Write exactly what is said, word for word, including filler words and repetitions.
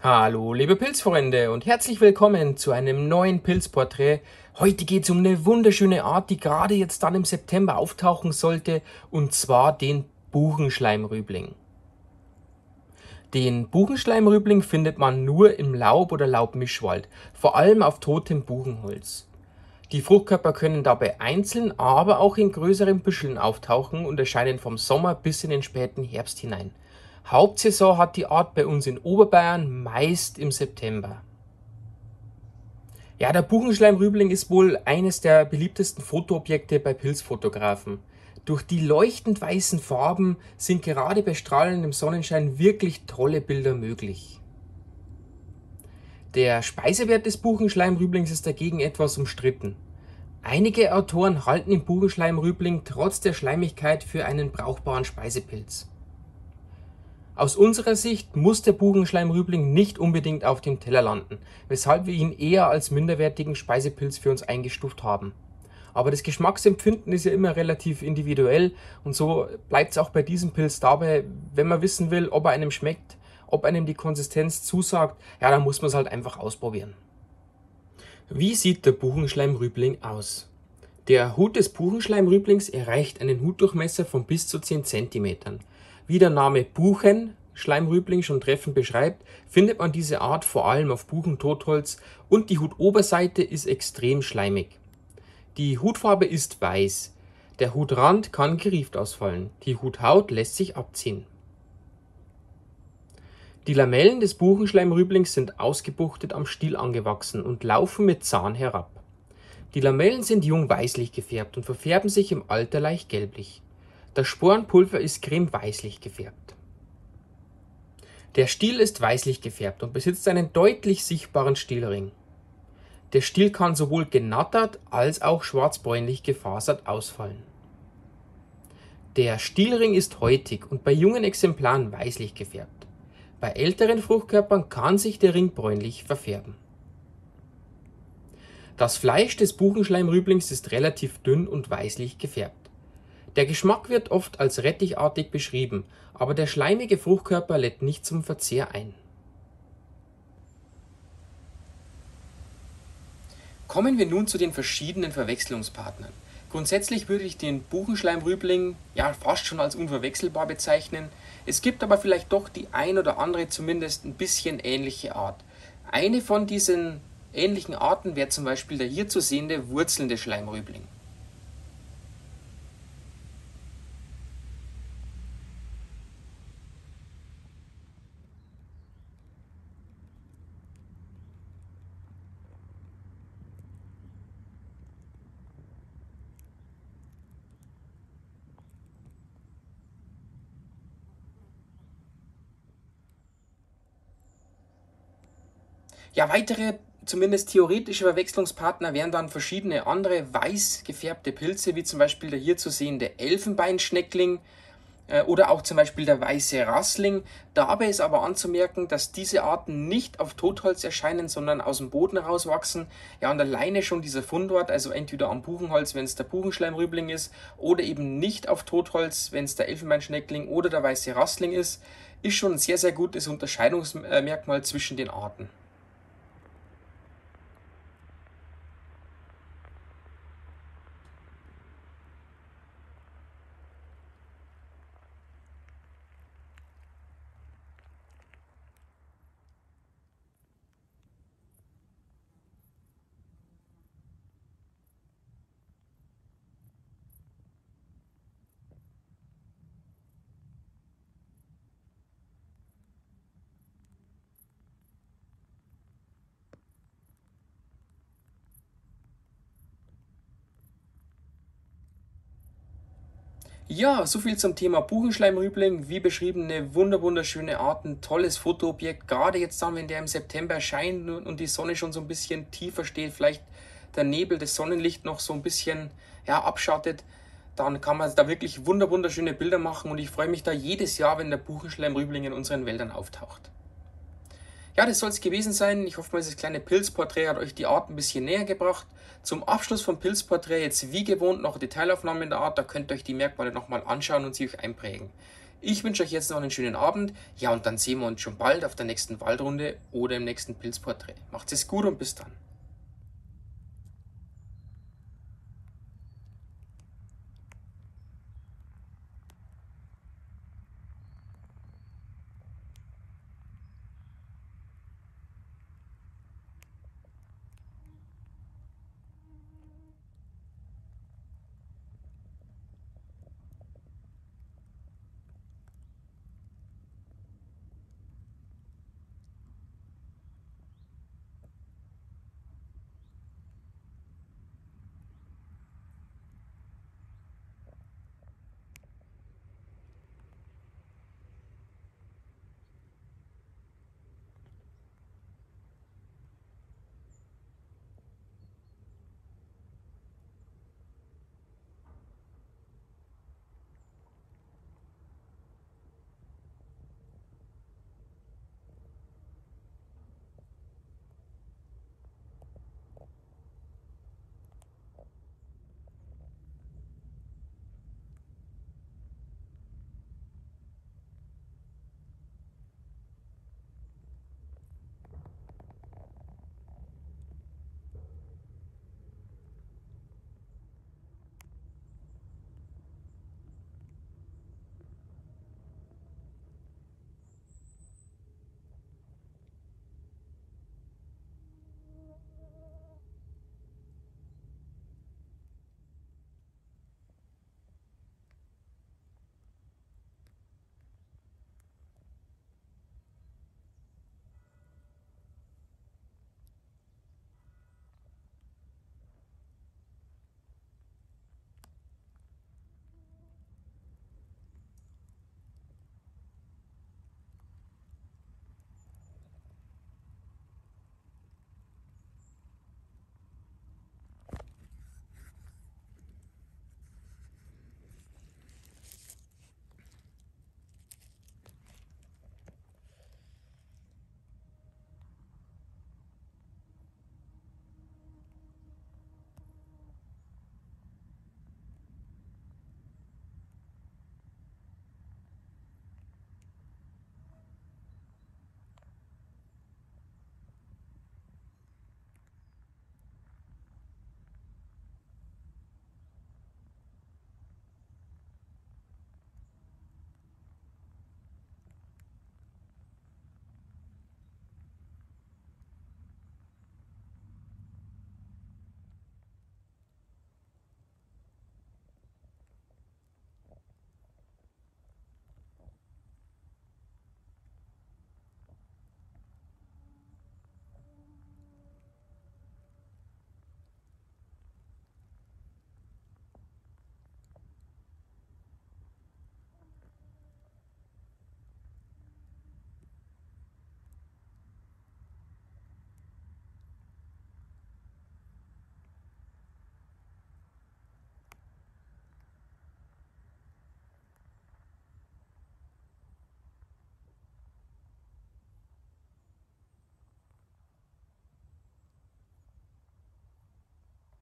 Hallo liebe Pilzfreunde und herzlich willkommen zu einem neuen Pilzporträt. Heute geht es um eine wunderschöne Art, die gerade jetzt dann im September auftauchen sollte, und zwar den Buchenschleimrübling. Den Buchenschleimrübling findet man nur im Laub- oder Laubmischwald, vor allem auf totem Buchenholz. Die Fruchtkörper können dabei einzeln, aber auch in größeren Büscheln auftauchen und erscheinen vom Sommer bis in den späten Herbst hinein. Hauptsaison hat die Art bei uns in Oberbayern meist im September. Ja, der Buchenschleimrübling ist wohl eines der beliebtesten Fotoobjekte bei Pilzfotografen. Durch die leuchtend weißen Farben sind gerade bei strahlendem Sonnenschein wirklich tolle Bilder möglich. Der Speisewert des Buchenschleimrüblings ist dagegen etwas umstritten. Einige Autoren halten den Buchenschleimrübling trotz der Schleimigkeit für einen brauchbaren Speisepilz. Aus unserer Sicht muss der Buchenschleimrübling nicht unbedingt auf dem Teller landen, weshalb wir ihn eher als minderwertigen Speisepilz für uns eingestuft haben. Aber das Geschmacksempfinden ist ja immer relativ individuell und so bleibt es auch bei diesem Pilz dabei, wenn man wissen will, ob er einem schmeckt, ob einem die Konsistenz zusagt, ja, dann muss man es halt einfach ausprobieren. Wie sieht der Buchenschleimrübling aus? Der Hut des Buchenschleimrüblings erreicht einen Hutdurchmesser von bis zu zehn Zentimetern. Wie der Name Buchenschleimrübling schon treffend beschreibt, findet man diese Art vor allem auf Buchentotholz und die Hutoberseite ist extrem schleimig. Die Hutfarbe ist weiß. Der Hutrand kann gerieft ausfallen. Die Huthaut lässt sich abziehen. Die Lamellen des Buchenschleimrüblings sind ausgebuchtet am Stiel angewachsen und laufen mit Zahn herab. Die Lamellen sind jung weißlich gefärbt und verfärben sich im Alter leicht gelblich. Das Sporenpulver ist creme-weißlich gefärbt. Der Stiel ist weißlich gefärbt und besitzt einen deutlich sichtbaren Stielring. Der Stiel kann sowohl genattert als auch schwarzbräunlich gefasert ausfallen. Der Stielring ist häutig und bei jungen Exemplaren weißlich gefärbt. Bei älteren Fruchtkörpern kann sich der Ring bräunlich verfärben. Das Fleisch des Buchenschleimrüblings ist relativ dünn und weißlich gefärbt. Der Geschmack wird oft als rettichartig beschrieben, aber der schleimige Fruchtkörper lädt nicht zum Verzehr ein. Kommen wir nun zu den verschiedenen Verwechslungspartnern. Grundsätzlich würde ich den Buchenschleimrübling ja fast schon als unverwechselbar bezeichnen. Es gibt aber vielleicht doch die ein oder andere zumindest ein bisschen ähnliche Art. Eine von diesen ähnlichen Arten wäre zum Beispiel der hier zu sehende wurzelnde Schleimrübling. Ja, weitere, zumindest theoretische Verwechslungspartner wären dann verschiedene andere weiß gefärbte Pilze, wie zum Beispiel der hier zu sehende Elfenbeinschneckling äh, oder auch zum Beispiel der weiße Rassling. Dabei ist aber anzumerken, dass diese Arten nicht auf Totholz erscheinen, sondern aus dem Boden rauswachsen. Ja, und alleine schon dieser Fundort, also entweder am Buchenholz, wenn es der Buchenschleimrübling ist, oder eben nicht auf Totholz, wenn es der Elfenbeinschneckling oder der weiße Rassling ist, ist schon ein sehr, sehr gutes Unterscheidungsmerkmal zwischen den Arten. Ja, soviel zum Thema Buchenschleimrübling. Wie beschrieben, eine wunder wunderschöne Art, ein tolles Fotoobjekt. Gerade jetzt dann, wenn der im September erscheint und die Sonne schon so ein bisschen tiefer steht, vielleicht der Nebel, das Sonnenlicht noch so ein bisschen ja, abschattet, dann kann man da wirklich wunder wunderschöne Bilder machen und ich freue mich da jedes Jahr, wenn der Buchenschleimrübling in unseren Wäldern auftaucht. Ja, das soll es gewesen sein. Ich hoffe mal, dieses kleine Pilzporträt hat euch die Art ein bisschen näher gebracht. Zum Abschluss vom Pilzporträt jetzt wie gewohnt noch Detailaufnahmen in der Art. Da könnt ihr euch die Merkmale nochmal anschauen und sie euch einprägen. Ich wünsche euch jetzt noch einen schönen Abend. Ja, und dann sehen wir uns schon bald auf der nächsten Waldrunde oder im nächsten Pilzporträt. Macht's es gut und bis dann.